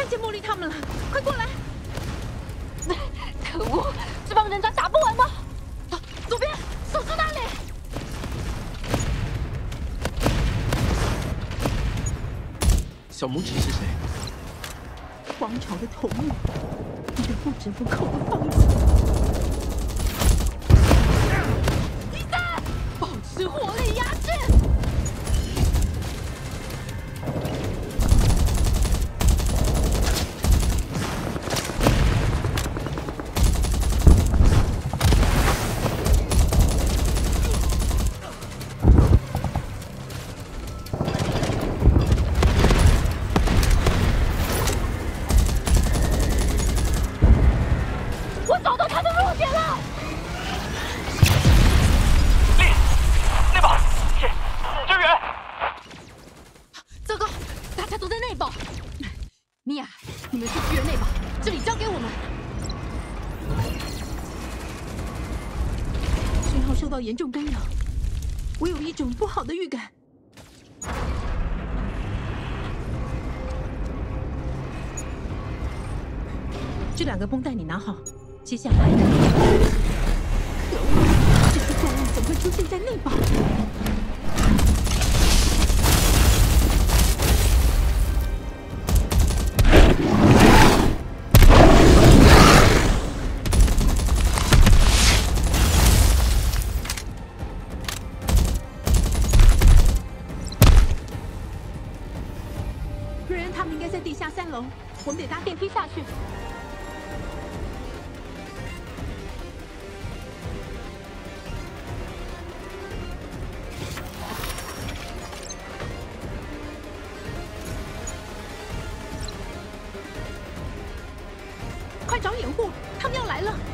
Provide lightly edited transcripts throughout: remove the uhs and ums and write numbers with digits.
看见茉莉他们了，快过来！ 可恶，这帮人渣打不完吗？ 左边，守住那里！ 小拇指是谁？ 皇朝的头目，你的不折不扣的放任。伊森，保持火力压制。严重干扰，我有一种不好的预感。这2个绷带你拿好，接下来，可恶，这些怪物怎么会出现在内堡？他们应该在地下3楼，我们得搭电梯下去。快找掩护，他们要来了！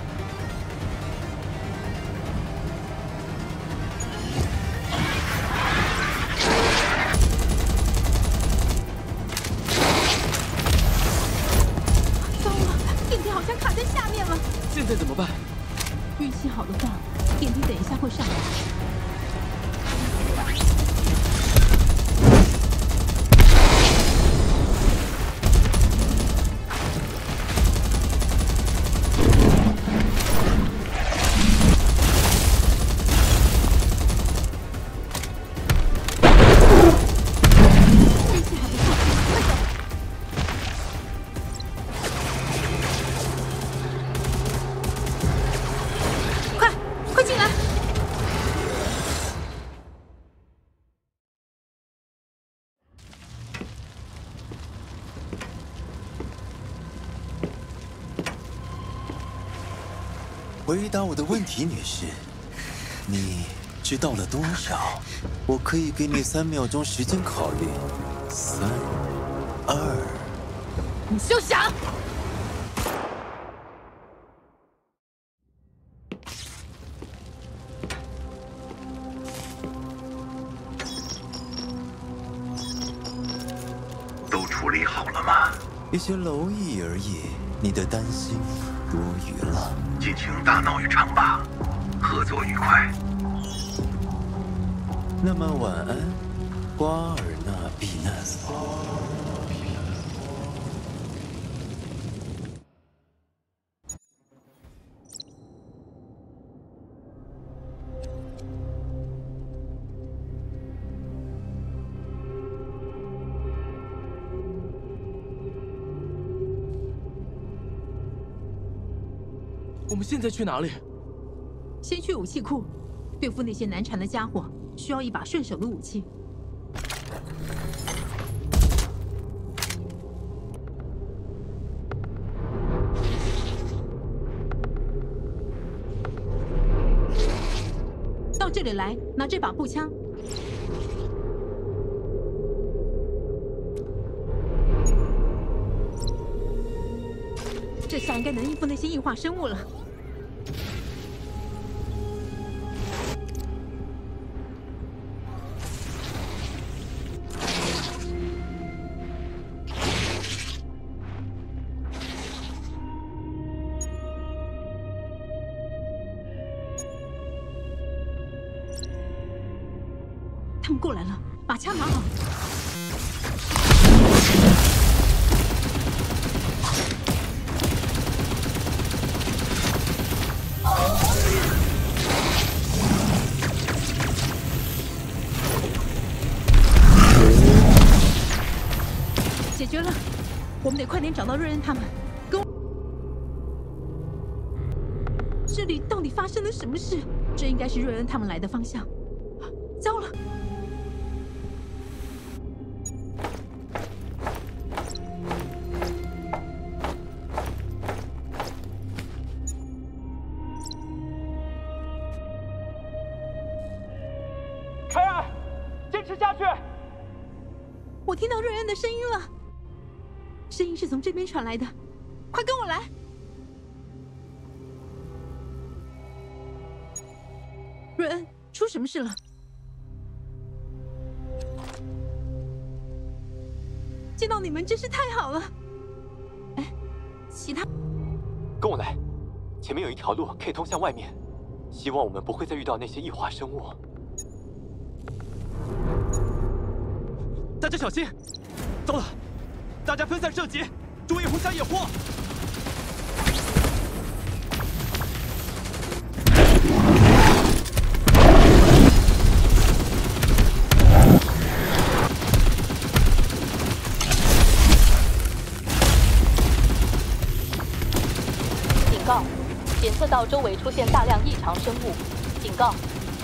现在怎么办？ 运气好的话，电梯等一下会上来。 回答我的问题，女士，你知道了多少？我可以给你3秒钟时间考虑。3、2， 你休想！ 都处理好了吗？ 一些蝼蚁而已，你的担心多余了。 尽情大闹一场吧，合作愉快。 那么晚安，瓜尔纳比纳斯。 我们现在去哪里？ 先去武器库，对付那些难缠的家伙，需要一把顺手的武器。到这里来，拿这把步枪。这下应该能应付那些异化生物了。他们过来了，把枪拿好。 们得快点找到瑞恩他们。跟我，这里到底发生了什么事？这应该是瑞恩他们来的方向。糟了！ 凯尔，坚持下去！ 我听到瑞恩的声音了，声音是从这边传来的，快跟我来！瑞恩，出什么事了？见到你们真是太好了。哎，其他， 跟我来，前面有一条路可以通向外面，希望我们不会再遇到那些异化生物。 大家小心！糟了，大家分散射击，注意互相掩护。 警告！检测到周围出现大量异常生物。警告！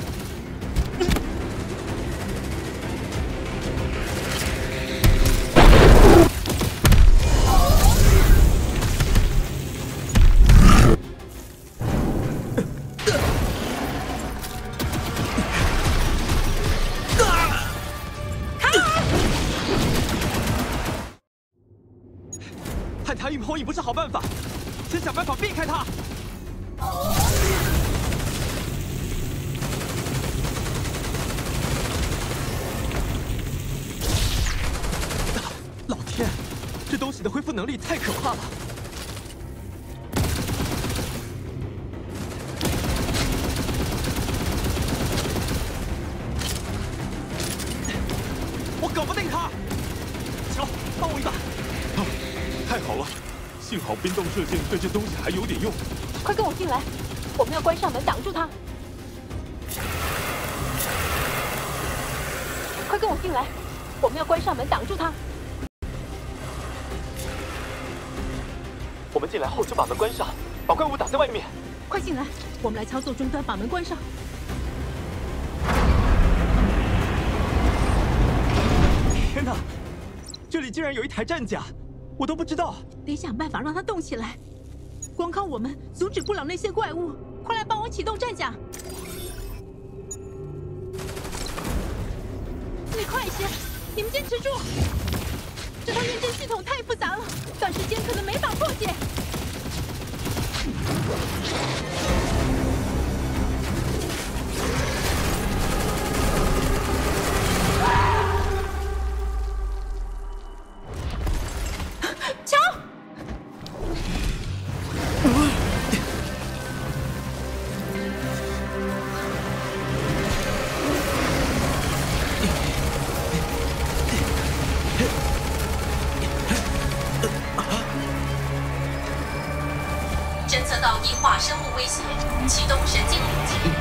和他硬碰硬不是好办法，先想办法避开他。老天，这东西的恢复能力太可怕了！我搞不定他，乔，帮我一把。 太好了，幸好冰冻射线对这东西还有点用。 快跟我进来，我们要关上门挡住他。快跟我进来，我们要关上门挡住他。 我们进来后就把门关上，把怪物挡在外面。 快进来，我们来操作终端，把门关上。 天哪，这里竟然有一台战甲！我都不知道， 得想办法让它动起来。光靠我们阻止不了那些怪物，快来帮我启动战甲！你快些，你们坚持住！这套验证系统太复杂了，短时间可能没法破解。乔！ 侦测到异化生物威胁，启动神经领级。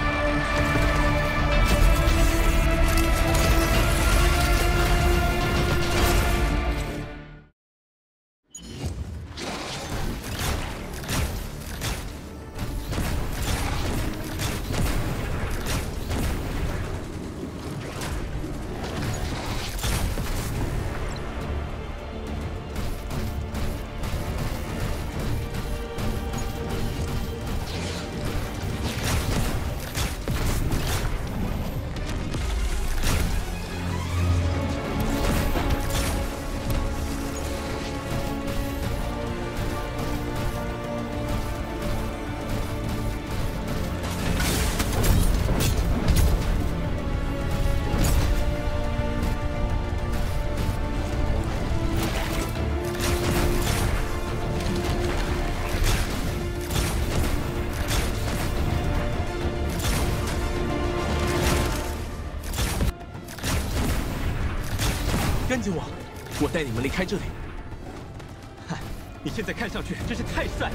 跟紧我，我带你们离开这里。嗨，你现在看上去真是太帅了。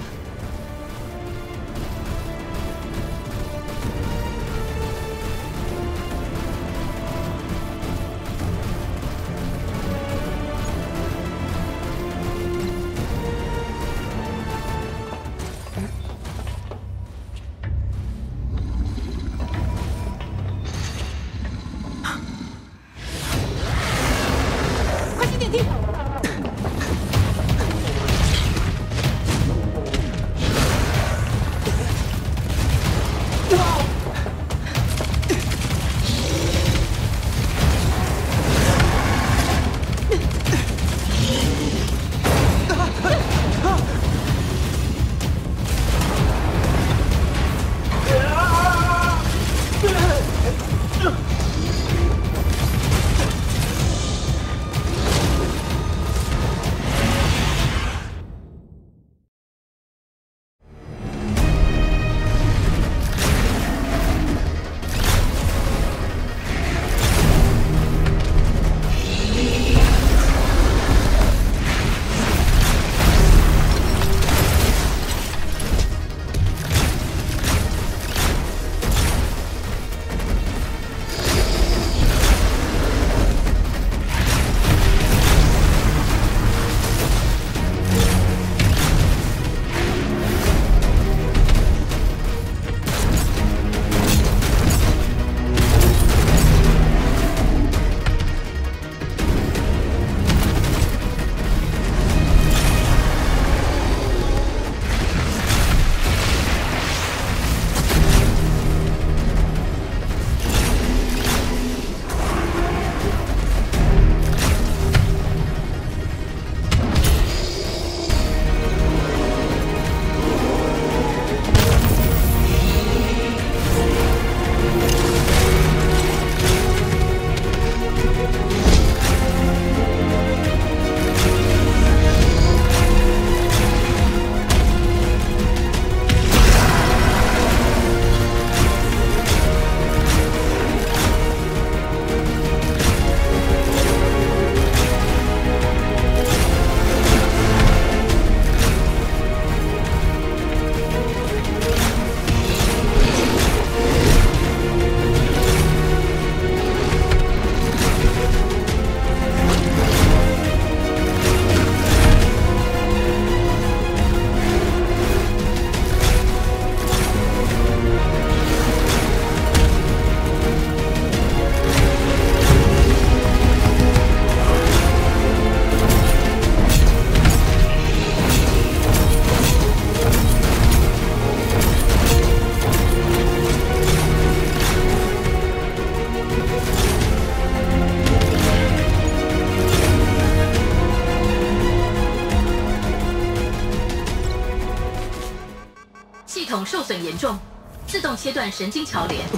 系统受损严重，自动切断神经桥连。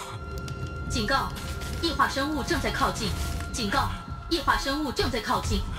警告，异化生物正在靠近！警告，异化生物正在靠近！